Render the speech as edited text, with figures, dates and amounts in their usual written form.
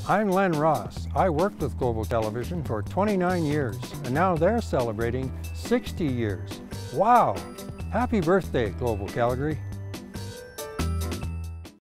I'm Len Ross. I worked with Global Television for 29 years, and now they're celebrating 60 years. Wow! Happy birthday, Global Calgary.